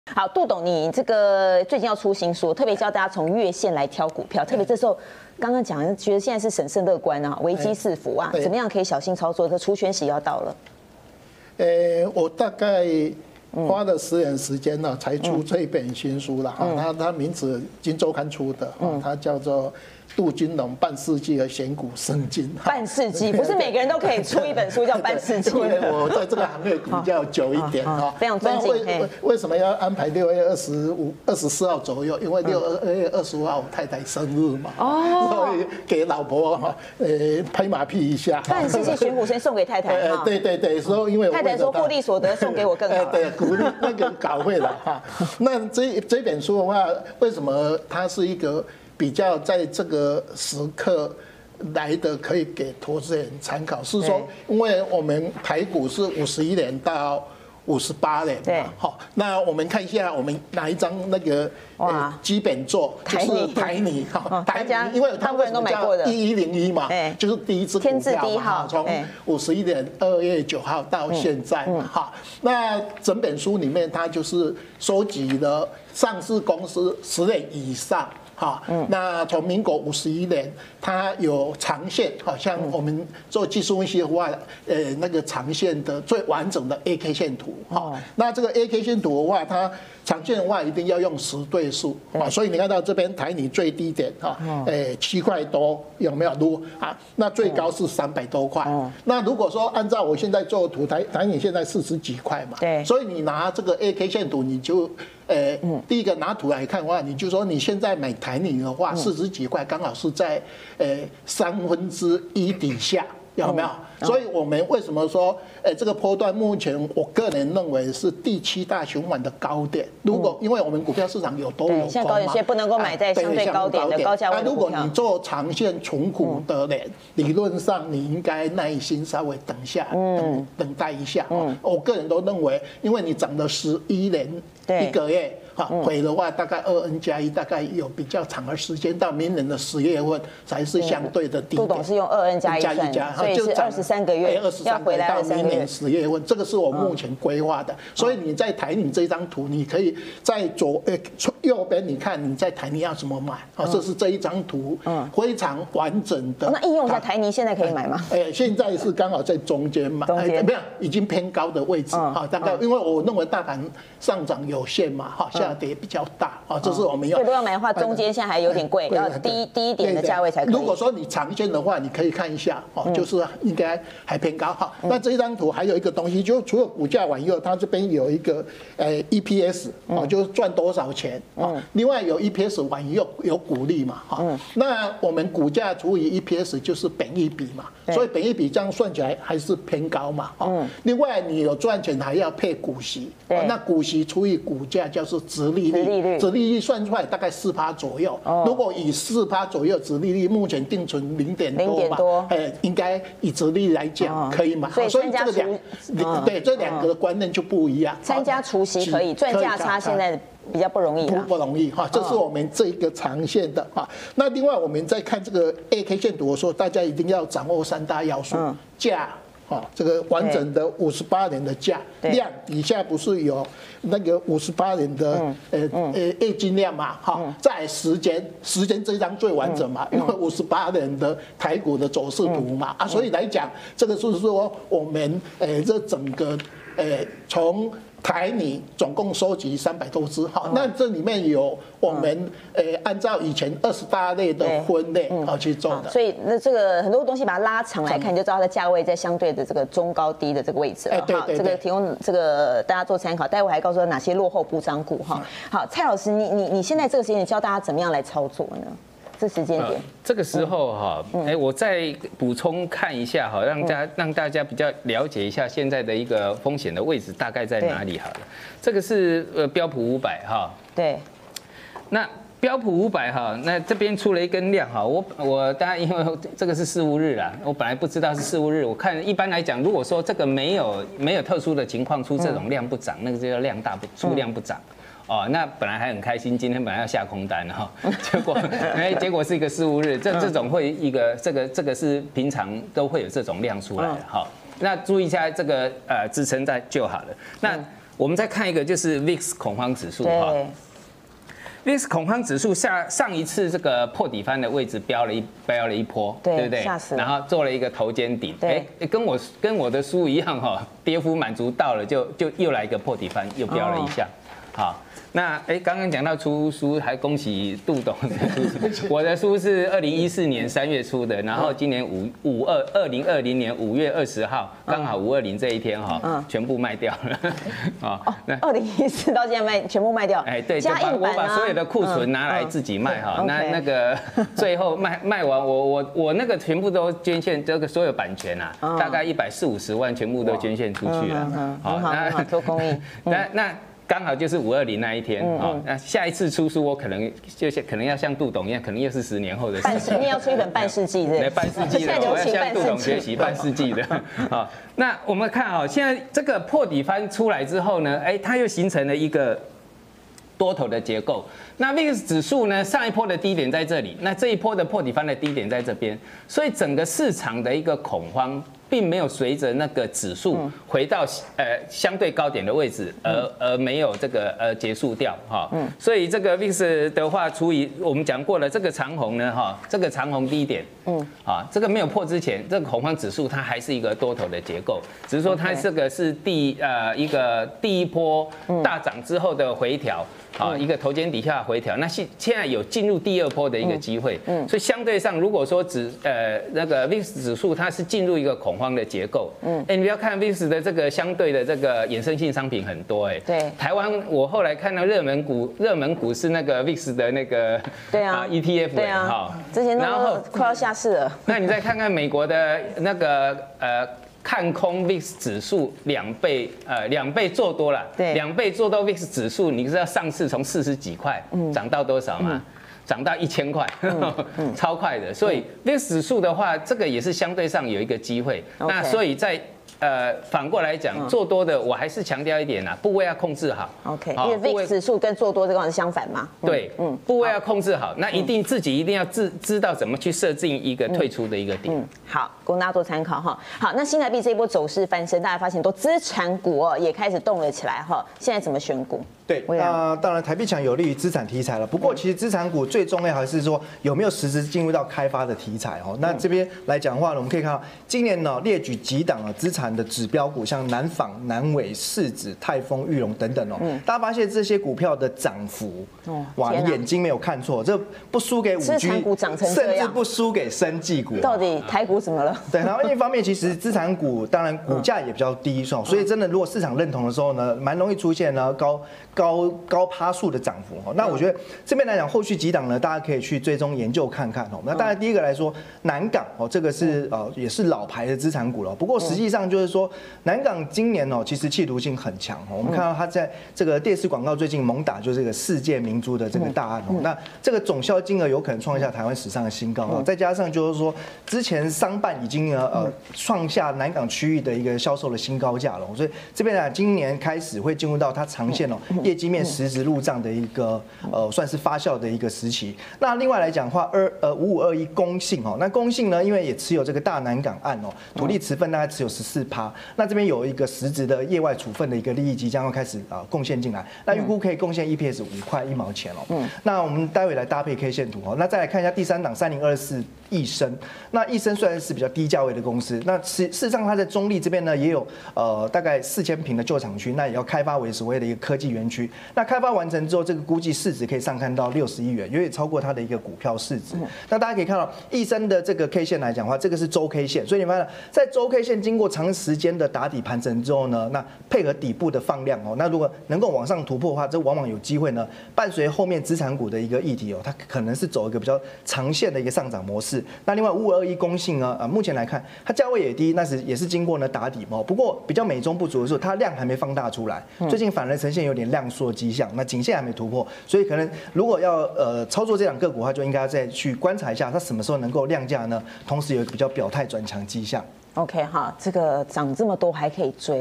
好，杜董，你这个最近要出新书，特别教大家从月线来挑股票，特别这时候刚刚讲，觉得现在是审慎乐观啊，危机四伏啊，怎么样可以小心操作？这除权息要到了。 我大概花了10年时间呢，才出这一本新书了哈。它名字《金周刊》出的，它叫做杜金龙半世纪的选股圣经。 半世纪不是每个人都可以出一本书叫半世纪。 因为我在这个行业比较久一点哈， 非常尊敬。 为什么要安排6月24号左右？因为6月25号我太太生日嘛，所以给老婆拍马屁一下。 半世纪选股先送给太太。 对，所以因为太太说获利所得送给我更好。 对，鼓励那个稿费了哈。那这本书的话，为什么它是一个比较在这个时刻来的可以给投资人参考？是说，因为我们台股是51年到58年，对，好，那我们看一下我们哪一张那个基本作，就是台泥哈，台泥，因为它为什么叫1101嘛，就是第一支股票嘛，从51年2月9号到现在嘛，哈，那整本书里面它就是收集了上市公司10年以上。好，那从民国51年，它有长线，好像我们做技术分析的话，那个长线的最完整的 AK 线图，好，那这个 AK 线图的话，它长线的话一定要用10对数，啊，所以你看到这边台泥最低点哈，7块多，有没有？那最高是300多块。那如果说按照我现在做的图，台泥现在40几块嘛，对，所以你拿这个 AK 线图，你就第一个拿图来看的话，你就说你现在买台泥的话，40几块刚好是在1/3底下。有没有？所以我们为什么说，这个波段目前我个人认为是第7大循环的高点。如果因为我们股票市场有多有空嘛， 现在高点，所以不能够买在相对高点的高价位的股票。 如果你做长线存股的人，理论上你应该耐心稍微等下，等待一下。我个人都认为，因为你涨了11年1个月。回的话，大概2N+1，大概有比较长的时间，到明年的10月份才是相对的低点。 杜董是用2N+1算，所以是23个月，要回来到明年10月份，这个是我目前规划的。所以你在台泥这张图，你可以在右边，你看你在台泥要怎么买？这是这一张图，非常完整的。 那应用一下台泥现在可以买吗？ 现在是刚好在中间嘛，没有，已经偏高的位置。大概因为我认为大盘上涨有限嘛，下跌比较大啊，这是我们要。 如果要买的话，中间现在还有点贵，要低一点的价位才可以。 如果说你长线的话，你可以看一下哦，就是应该还偏高哈。那这张图还有一个东西，就除了股价完以后，它这边有一个EPS 啊，就是赚多少钱啊。另外有 EPS 完以后有股利嘛哈。那我们股价除以 EPS 就是本益比嘛，所以本益比这样算起来还是偏高嘛哈。另外你有赚钱还要配股息，那股息除以股价就是殖利率，殖利率算出来大概4%左右。如果以4%左右殖利率，目前定存0点多嘛，应该以殖利率来讲可以嘛。所以这个这两个的观念就不一样。 参加除息可以，赚价差现在比较不容易， 不容易哈。这是我们这一个长线的哈。那另外我们再看这个 AK 线图，我说大家一定要掌握3大要素：价。这个完整的58年的价量底下不是有那个58年的业绩量嘛？在时间这一张最完整嘛，因为58年的台股的走势图嘛所以来讲，这个就是说我们这整个从台泥总共收集300多只，好，那这里面有我们按照以前20大类的分类去做的， 所以那这个很多东西把它拉长来看，就知道它的价位在相对的这个中高低的这个位置了。 对， 这个提供这个大家做参考。待会还告诉哪些落后补涨股哈。好，蔡老师，你现在这个时间点教大家怎么样来操作呢？这时间点， 这个时候哈，我再补充看一下哈，让大家比较了解一下现在的一个风险的位置大概在哪里好了。这个是标普500哈， 对， 那标普500哈，那这边出了一根量哈，我当然因为这个是事务日啦，我本来不知道是事务日，我看一般来讲，如果说这个没有特殊的情况出这种量不涨，那个就叫量大不出量不涨。那本来还很开心，今天本来要下空单哈，结果是一个事务日，这种会一个这个是平常都会有这种量出来哈。那注意一下这个支撑在就好了。那我们再看一个就是 VIX 恐慌指数哈。VIX 恐慌指数上一次这个破底翻的位置飙了一波，对不对？ 吓死了。 然后做了一个头肩顶，跟我的书一样哈，跌幅满足到了就又来一个破底翻，又飙了一下，好。那刚刚讲到出书，还恭喜杜董的书。我的书是2014年3月出的，然后今年2020年5月20号，刚好520这一天哈，全部卖掉了。啊， 那2014到现在全部卖掉。 对，我把所有的库存拿来自己卖哈。那个最后卖完，我那个全部都捐献，这个所有版权啊，大概140-150万全部都捐献出去了。 好，那做公益。 那。刚好就是520那一天啊，那下一次出书我可能要像杜董一样，可能又是10年后的事。 你要出一本半世纪的， 对，半世纪的，我要向杜董学习半世纪的啊。那我们看啊，现在这个破底翻出来之后呢，它又形成了一个多头的结构。那 VIX 指数呢，上一波的低点在这里，那这一波的破底翻的低点在这边，所以整个市场的一个恐慌，并没有随着那个指数回到相对高点的位置而没有这个结束掉哈。所以这个 VIX 的话，除以我们讲过了，这个长红呢哈，这个长红低点，这个没有破之前，这个恐慌指数它还是一个多头的结构，只是说它这个是第一波大涨之后的回调。好，一个头肩底下回调，那现在有进入第二波的一个机会，所以相对上，如果说那个 VIX 指数它是进入一个恐慌的结构，你不要看 VIX 的这个相对的这个衍生性商品很多， 对， 台湾我后来看到热门股是那个 VIX 的那个ETF， 对啊，之前然后快要下市了， 那你再看看美国的那个看空 VIX 指数2倍做多了，对，2倍做多 VIX 指数，你知道上次从40几块涨到多少吗？涨到1000块，超快的。所以 VIX 指数的话，这个也是相对上有一个机会。那所以在反过来讲，做多的我还是强调一点啦，部位要控制好。 OK， 因为 VIX 指数跟做多这个是相反嘛。 对，部位要控制好，那自己一定要知道怎么去设定一个退出的一个点。 好，供大家做参考哈。好，那新台币这一波走势翻身，大家发现都资产股也开始动了起来哈。现在怎么选股？ 对，那当然台币强有利于资产题材了。不过其实资产股最重要还是说有没有实质进入到开发的题材哦。那这边来讲的话呢，我们可以看到今年呢列举几档资产的指标股，像南纺、南伟、世子、泰丰、裕隆等等哦。大家发现这些股票的涨幅，哇，你眼睛没有看错，这不输给5G， 资产股涨成这样， 甚至不输给生技股。 到底台股怎么了？ 对，然后另一方面，其实资产股当然股价也比较低，所以真的如果市场认同的时候呢，蛮容易出现呢高趴数的涨幅哦。那我觉得这边来讲，后续几档呢，大家可以去追踪研究看看哦。那当然第一个来说，南港哦，这个是也是老牌的资产股了。不过实际上就是说，南港今年哦，其实企图性很强哦。我们看到它在这个电视广告最近猛打，就是这个世界明珠的这个大案哦。那这个总销金额有可能创下台湾史上的新高哦。再加上就是说，之前商办已经创下南港区域的一个销售的新高价了。所以这边呢，今年开始会进入到它长线业绩面实质入账的一个算是发酵的一个时期。那另外来讲的话，5521公信那公信呢，因为也持有这个大南港案土地持分大概持有14%，那这边有一个实质的业外处分的一个利益即将要开始贡献进来，那预估可以贡献 EPS 5块1毛钱那我们待会来搭配 K 线图那再来看一下第3档3024益生。那益生虽然是比较低价位的公司，那事实上它在中立这边呢也有大概4000坪的旧厂区，那也要开发为所谓的一个科技园区。那开发完成之后，这个估计市值可以上看到60亿元，远远超过它的一个股票市值。那大家可以看到益生的这个 K 线来讲的话，这个是周 K 线，所以你发现在周 K 线经过长时间的打底盘整之后呢，那配合底部的放量那如果能够往上突破的话，这往往有机会呢，伴随后面资产股的一个议题它可能是走一个比较长线的一个上涨模式。那另外5521公信呢，目前来看它价位也低，那也是经过呢打底不过比较美中不足的是，它量还没放大出来，最近反而呈现有点量缩迹象，那颈线还没突破，所以可能如果要操作这档个股的话，就应该再去观察一下它什么时候能够量价呢，同时有一个比较表态转强迹象。 OK 哈，这个涨这么多还可以追啊？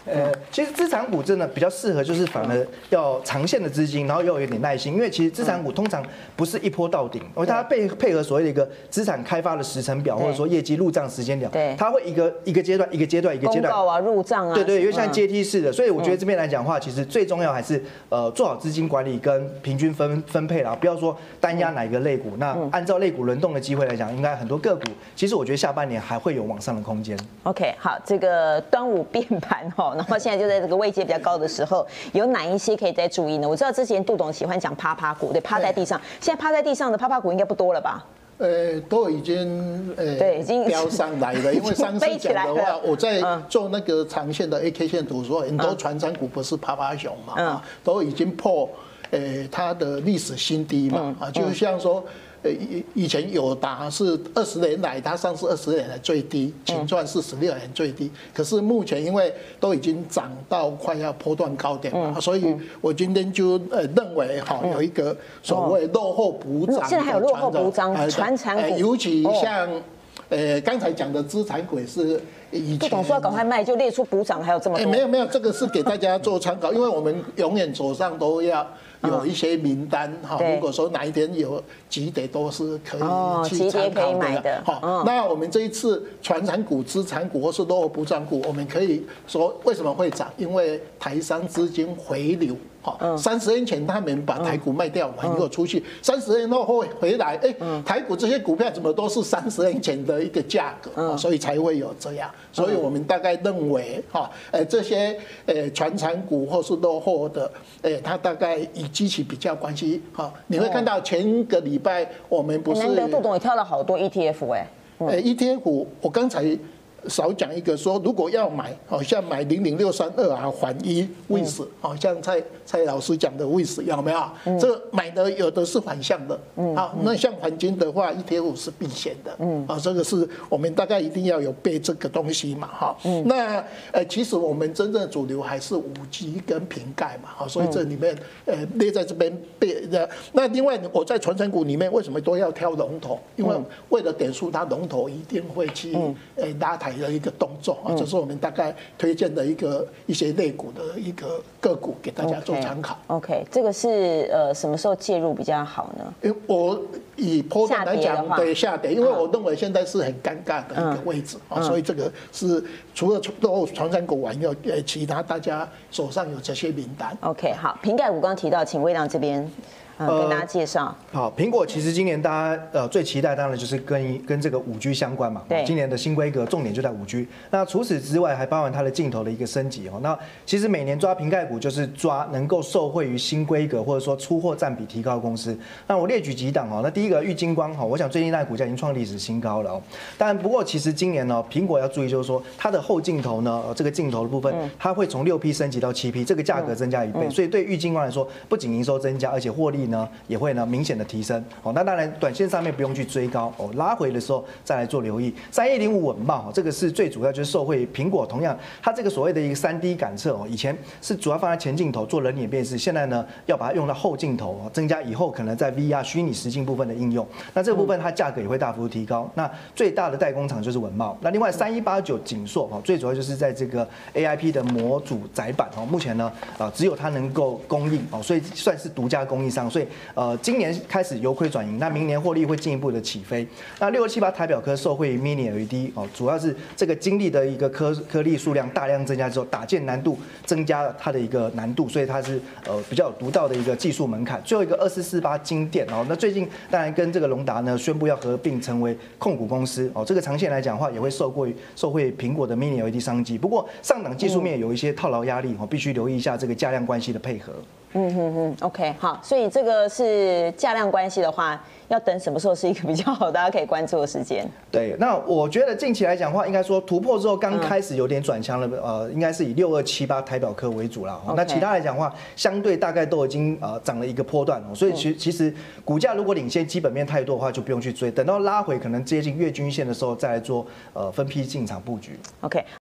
其实资产股真的比较适合，就是反而要长线的资金，然后又有点耐心，因为其实资产股通常不是一波到顶，而它配合所谓的一个资产开发的时程表，或者说业绩入账时间表，它会一个阶段公告啊入账啊， 对，因为像阶梯式的，所以我觉得这边来讲的话，其实最重要还是做好资金管理跟平均分配啦，不要说单压哪一个类股。那按照类股轮动的机会来讲，应该很多个股，其实我觉得下半年还会有往上的空间。 OK， 好，这个端午变盘哈，然后现在就在这个位阶比较高的时候，有哪一些可以再注意呢？我知道之前杜董喜欢讲趴股，对，趴在地上，现在趴在地上的趴股应该不多了吧？ 都已经已经飙上来了，因为上次讲的话，我在做那个长线的 AK 线图说，很多传产股不是趴熊嘛，都已经破它的历史新低嘛，就像说。以前友达是20年来，它上市20年来最低，净赚是16年最低。可是目前因为都已经涨到快要波段高点嘛，所以我今天就认为有一个所谓落后补涨。 现在还有落后补涨传产股， 尤其像刚才讲的资产股是。 不懂说要赶快卖，就列出补涨还有这么多。 没有，这个是给大家做参考，因为我们永远手上都要有一些名单哈。如果说哪一天有急跌，都是可以去参考的。好，那我们这一次传产股、资产股或是落后补涨股，我们可以说为什么会涨？因为台商资金回流。30年前他们把台股卖掉完以后出去，30年后回来，台股这些股票怎么都是30年前的一个价格，所以才会有这样。所以我们大概认为，这些传产股或是落后的，它大概与基期比较关系。你会看到前个礼拜我们不是难得杜董也挑了好多 ETF ETF 我刚才。少讲一个说，如果要买，好像买00632啊，缓1 WIS，好像蔡老师讲的 WIS 有没有？这买的有的是反向的，好，那像黄金的话，ETF 是避险的，这个是我们大概一定要有背这个东西嘛，哈。那其实我们真正的主流还是5G 跟瓶盖嘛，好，所以这里面列在这边背的。那另外我在传产股里面为什么都要挑龙头？因为为了点数，它龙头一定会去拉抬的一个动作啊，这是我们大概推荐的一些类股的一个个股给大家做参考。 OK， 这个是什么时候介入比较好呢？ 因为我以波段来讲，对下跌，因为我认为现在是很尴尬的一个位置啊，所以这个是除了传产股以外，其他大家手上有这些名单。 OK， 好，瓶盖股刚刚提到，请魏亮这边。跟大家介绍。 好，苹果其实今年大家最期待当然就是跟这个5G 相关嘛。对。今年的新规格重点就在5G。那除此之外，还包含它的镜头的一个升级哦。那其实每年抓瓶盖股就是抓能够受惠于新规格或者说出货占比提高的公司。那我列举几档哦。那第一个玉晶光哈，我想最近那股价已经创历史新高了哦。但不过其实今年呢，苹果要注意就是说它的后镜头呢，这个镜头的部分，它会从6P 升级到7P， 这个价格增加1倍，所以对玉晶光来说，不仅营收增加，而且获利呢也会呢明显的提升哦。那当然短线上面不用去追高哦，拉回的时候再来做留意。3105稳懋这个是最主要就是受惠苹果，同样它这个所谓的一个3D 感测哦，以前是主要放在前镜头做人脸辨识，现在呢要把它用到后镜头哦，增加以后可能在 VR 虚拟实境部分的应用。那这个部分它价格也会大幅提高。那最大的代工厂就是稳懋。那另外3189景硕哦，最主要就是在这个 AIP 的模组载板哦，目前呢只有它能够供应哦，所以算是独家供应商，所以今年开始由亏转盈，那明年获利会进一步的起飞。那6278台表科受惠于 Mini LED 哦，主要是这个晶粒的一个颗粒数量大量增加之后，打件难度增加了它的一个难度，所以它是比较有独到的一个技术门槛。最后一个2448晶电哦，那最近当然跟这个隆达呢宣布要合并成为控股公司哦，这个长线来讲的话也会受惠苹果的 Mini LED 商机。不过上档技术面有一些套牢压力哦，必须留意一下这个价量关系的配合。 OK， 好，所以这个是价量关系的话，要等什么时候是一个比较好，大家可以关注的时间？ 对，那我觉得近期来讲的话，应该说突破之后刚开始有点转强了，应该是以6278台表科为主啦。那其他来讲的话，相对大概都已经涨了一个波段，所以其实股价如果领先基本面太多的话，就不用去追，等到拉回可能接近月均线的时候再来做分批进场布局。 OK，